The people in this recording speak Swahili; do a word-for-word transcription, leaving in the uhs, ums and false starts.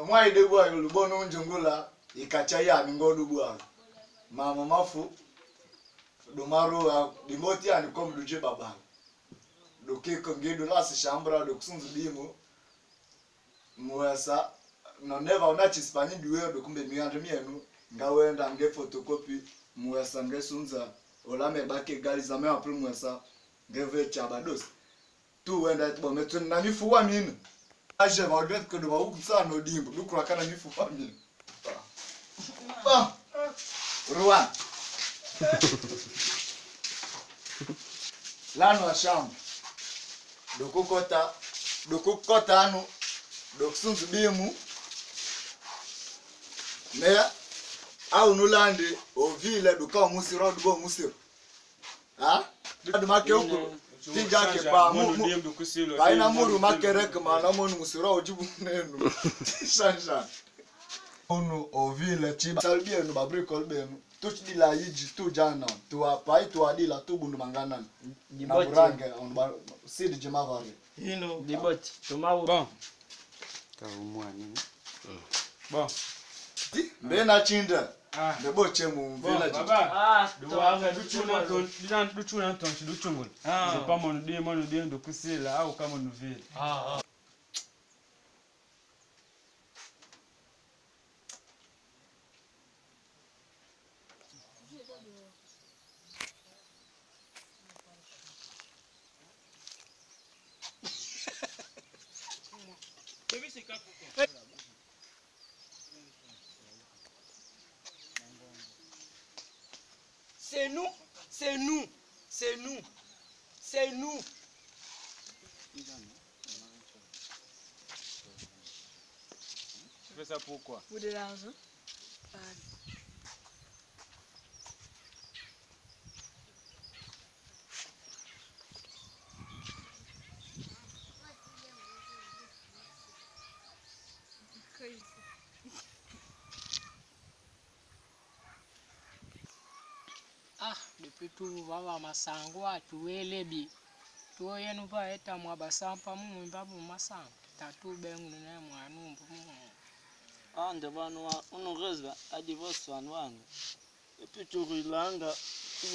Mwa ide bwa lubono unjungula ikacha ya mingodu bwa. Mama mafu do maro dimoti ani kom duje baba. Do kiko ngido lasi shambra do kusunzu dimu. Mwesa no never unachi spani duwe do kumbe miandre mienu ngawenda nge photocopy mwesa nge sunza olame bake gali za me apre mwesa nge ve chabados. Tu wenda bo metu na mifuwa minu. Aje va regret que de va ou ça no dimbo du kwa kana mifuwa minu. Ba. Ruan. Lano asham. Do kokota, do kokota anu, do kusunzu bimu. Meya au nulande o vile do ka musiro do bo musiro. Ha? Do make uko. Tinga ke pa mu. Baina muru makere kama na monu musiro ojibu nenu. Shanja. Onu o vile chiba. Salbie no babri kolbenu. Tuch dila yiji tu jana. Tu apai tu adila tu bundu mangana. Na burange on ba sid jemavari. Hino Diboti. Tumawu. Bon. Ka umwa nini? Bon. Mbena chinda. Ah. Ndebo chemu village. Baba. Ah, Duwanga duchuna ton, dinan duchuna ton chiduchungul. Ah. Je pas mon dé mon dé ndo kusila au kama novile. Ah. C'est nous, c'est nous, c'est nous, c'est nous. Tu fais ça pourquoi? Pour de l'argent. Ah, depuis tout va masango atuwele bi. To yenu va eta mwa basampa mu mbabu masango. Tatu bengu na mwa numbu mu. Ah, ndio bana uno rezwa a divorce wangu. Epi turilanga